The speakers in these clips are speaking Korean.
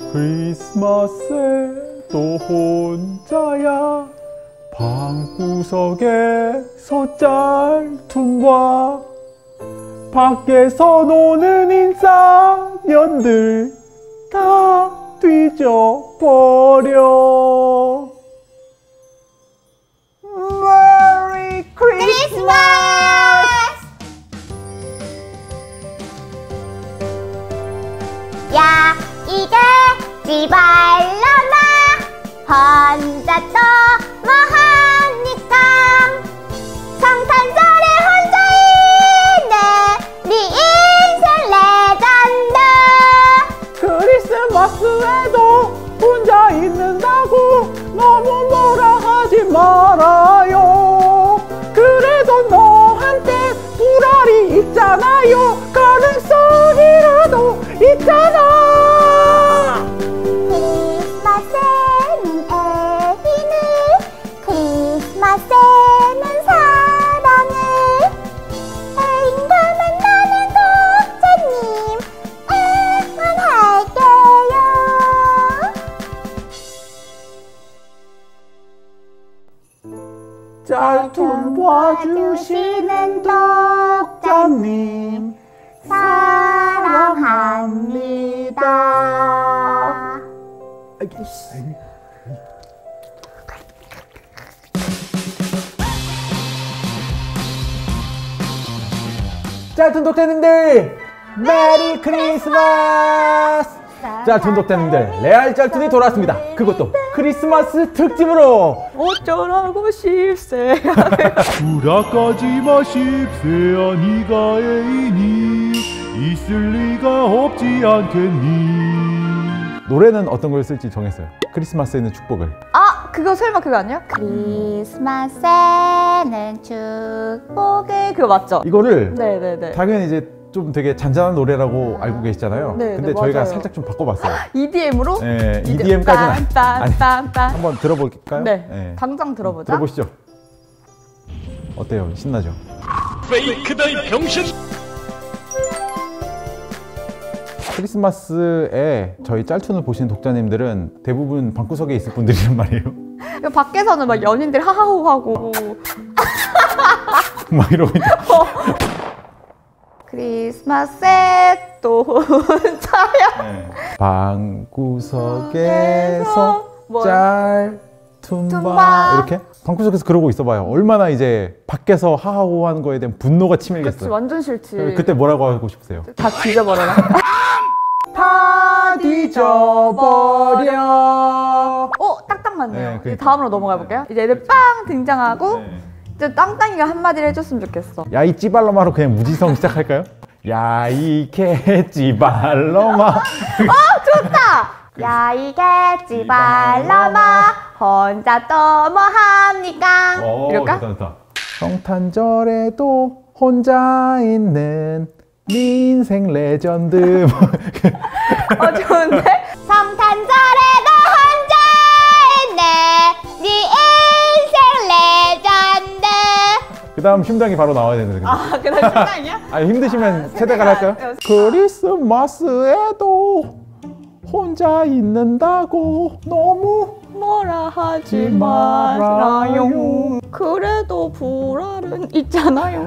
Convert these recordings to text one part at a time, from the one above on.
크리스마스에 또 혼자야 방구석에서 짤툰봐 밖에서 노는 인싸년들 다 뒤져버려. 메리 크리스마스! 야 이게 지발라마 혼자 또 뭐하니까 성탄절에 혼자 있네 네 인생 레전드. 크리스마스에도 혼자 있는다고 너무 뭐라 하지 말아요. 그래도 너한테 불알이 있잖아요. 가능성이라도 있잖아. 크리스마스에는 애인을 크리스마스에는 사랑을 애인과 만나는 독자님 응원할게요. 짤툰 봐주시는 독자님 사랑합니다. 짤툰 독자님들 메리 크리스마스! 짤툰 독자님들 레알 짤툰이 돌아왔습니다. 그것도 크리스마스 특집으로. 어쩌라고 10세 불화까지 마 10세야 네가 애인이 있을 리가 없지 않겠니. 노래는 어떤 걸 쓸지 정했어요. 크리스마스에는 축복을. 아 그거 설마 그거 아니야? 크리스마스에는 축복을 그거 맞죠? 이거를 네네네 당연히 이제 좀 되게 잔잔한 노래라고 알고 계시잖아요. 네, 근데 네, 저희가 맞아요. 살짝 좀 바꿔봤어요. EDM으로? 네, EDM까지는 빰빰빰빰 한번 들어볼까요? 네, 당장 들어보자. 들어보시죠. 어때요? 신나죠? 페이크다 이 병신. 크리스마스에 저희 짤툰을 보시는 독자님들은 대부분 방구석에 있을 분들이란 말이에요. 이거 밖에서는 막 연인들 하하호 하고 막 이러고 있죠. 크리스마스에 또 혼자야. 네. 방구석에서 짤툰 봐 이렇게 방구석에서 그러고 있어봐요. 얼마나 이제 밖에서 하하호 하는 거에 대한 분노가 그치 치밀겠어요. 완전 싫지. 그때 뭐라고 하고 싶으세요? 다 뒤져버려라. 다 뒤져버려. 딱딱 맞네요. 네, 이제 그러니까. 다음으로 넘어가 볼게요. 이제 애들 빵 등장하고 네. 이제 땅땅이가 한마디를 해줬으면 좋겠어. 야 이 찌발로마로 그냥 무지성 시작할까요? 야 이 개찌발로마. 좋다! 야 이게 찌발라마 혼자 또 뭐합니까? 이럴까? 좋다. 성탄절에도 혼자 있는 네 인생 레전드. 좋은데? 성탄절에도 혼자 있네 네 인생 레전드. 그 다음 심장이 바로 나와야 되는데. 그 다음 심장이야? 힘드시면 세대가 할까요? 크리스마스에도 혼자 있는다고 너무 뭐라 하지 말아요. 그래도 불알은 있잖아요.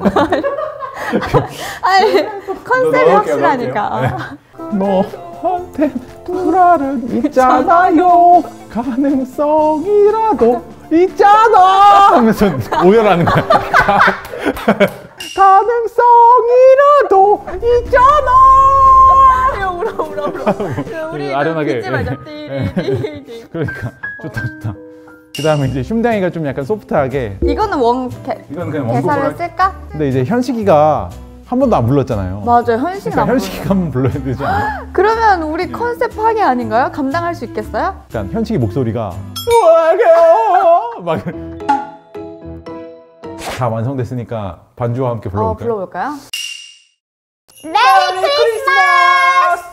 아니 컨셉이 확실하니까. 너한테 불알은 있잖아요. 가능성이라도 있잖아 하면서 오열하는 거야. 가능성이라도 있잖아. 울어. 우리 아련하게. 빚지 말자. 띠리띠리. 그러니까 좋다. 그 다음에 이제 흉장이가 좀 약간 소프트하게. 이거는 이건 그냥 대사를 원곡으로. 쓸까? 근데 이제 현식이가 한 번도 안 불렀잖아요. 맞아요. 현식이 그러니까 현식이가 한번 불러야 되지 않아요? 그러면 우리 컨셉 파괴 아닌가요? 감당할 수 있겠어요? 그러니까 현식이 목소리가 좋아요 막 다 완성됐으니까 반주와 함께 불러볼까요? 불러볼까요? 메리 크리스마스.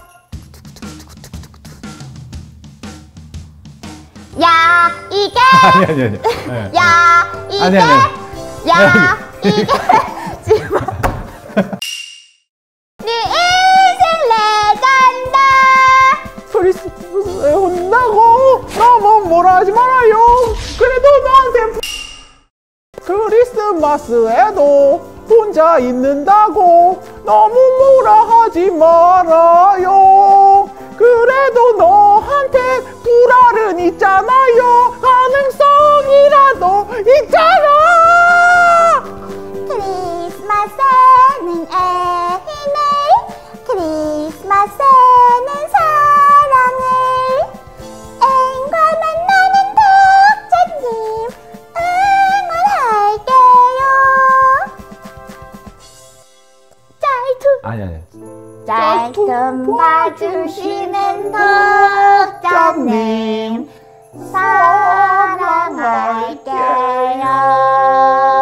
야 이게 아니. 네. 야 이게 아니. 야 이게 지금 네 인생 레전드. 크리스마스에도 크리스마스에도 혼자 있는다고 너무 뭐라 하지 말아요. 그래도 너한테 불알은 있잖아요. 가능성이라도 있잖아. 크리스마스에는 애인을, 크리스마스에는 사랑을, 애인과 만나는 독자님 응원할게요. 짤투 아니. 짤tum 봐주시는 독자님 사랑할게요.